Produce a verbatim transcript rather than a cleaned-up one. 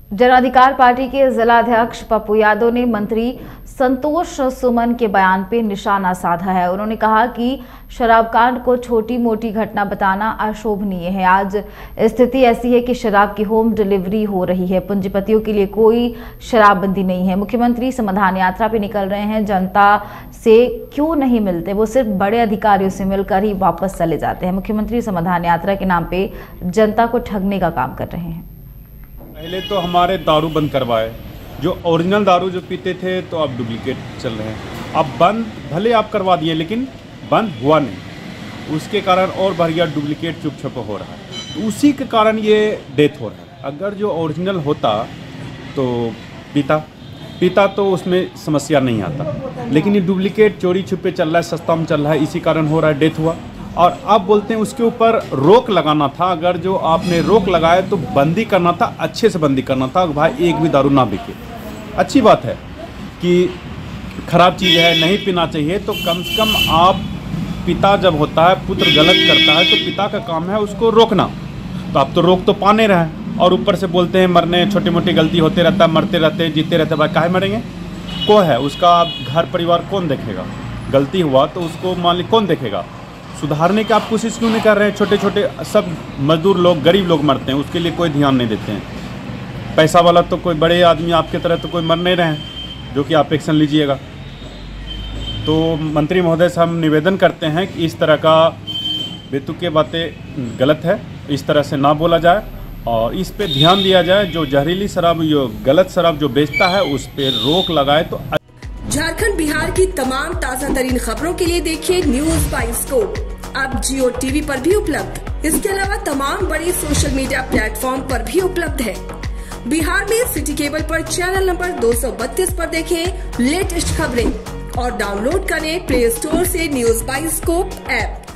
जन अधिकार पार्टी के जिलाध्यक्ष पप्पू यादव ने मंत्री संतोष सुमन के बयान पे निशाना साधा है। उन्होंने कहा कि शराब कांड को छोटी मोटी घटना बताना अशोभनीय है। आज स्थिति ऐसी है कि शराब की होम डिलीवरी हो रही है। पूंजीपतियों के लिए कोई शराबबंदी नहीं है। मुख्यमंत्री समाधान यात्रा पे निकल रहे हैं। जनता से क्यों नहीं मिलते, वो सिर्फ बड़े अधिकारियों से मिलकर ही वापस चले जाते हैं। मुख्यमंत्री समाधान यात्रा के नाम पे जनता को ठगने का काम कर रहे हैं। पहले तो हमारे दारू बंद करवाए, जो ओरिजिनल दारू जो पीते थे तो अब डुप्लीकेट चल रहे हैं। अब बंद भले आप करवा दिए लेकिन बंद हुआ नहीं, उसके कारण और बढ़िया डुप्लीकेट चुप छुप हो रहा है। तो उसी के कारण ये डेथ हो रहा है। अगर जो ओरिजिनल होता तो पीता पीता तो उसमें समस्या नहीं आता, लेकिन ये डुप्लीकेट चोरी छुपे चल रहा है, सस्ता में चल रहा है, इसी कारण हो रहा है, डेथ हुआ। और आप बोलते हैं उसके ऊपर रोक लगाना था। अगर जो आपने रोक लगाया तो बंदी करना था, अच्छे से बंदी करना था, भाई एक भी दारू ना बिके। अच्छी बात है कि खराब चीज़ है, नहीं पीना चाहिए, तो कम से कम आप पिता जब होता है, पुत्र गलत करता है तो पिता का काम है उसको रोकना। तो आप तो रोक तो पाने रहे और ऊपर से बोलते हैं मरने, छोटी मोटी गलती होते रहता है, मरते रहते हैं, जीते रहते हैं। भाई काहे मरेंगे? को है उसका घर परिवार कौन देखेगा? गलती हुआ तो उसको मान ली कौन देखेगा? सुधारने की आप कोशिश क्यों नहीं कर रहे हैं? छोटे छोटे सब मजदूर लोग, गरीब लोग मरते हैं, उसके लिए कोई ध्यान नहीं देते हैं। पैसा वाला तो कोई बड़े आदमी आपके तरह तो कोई मर नहीं रहे हैं जो कि आप एक्शन लीजिएगा। तो मंत्री महोदय से हम निवेदन करते हैं कि इस तरह का बेतुके बातें गलत है, इस तरह से ना बोला जाए और इस पे ध्यान दिया जाए। जो जहरीली शराब, जो गलत शराब जो बेचता है उस पर रोक लगाए तो। झारखंड बिहार की तमाम ताज़ा तरीन खबरों के लिए देखिए न्यूज बाइस्कोप अब जियो टीवी पर भी उपलब्ध। इसके अलावा तमाम बड़ी सोशल मीडिया प्लेटफॉर्म पर भी उपलब्ध है। बिहार में सिटी केबल पर चैनल नंबर दो सौ बत्तीस पर देखें लेटेस्ट खबरें और डाउनलोड करें प्ले स्टोर से न्यूज बाइस्कोप ऐप।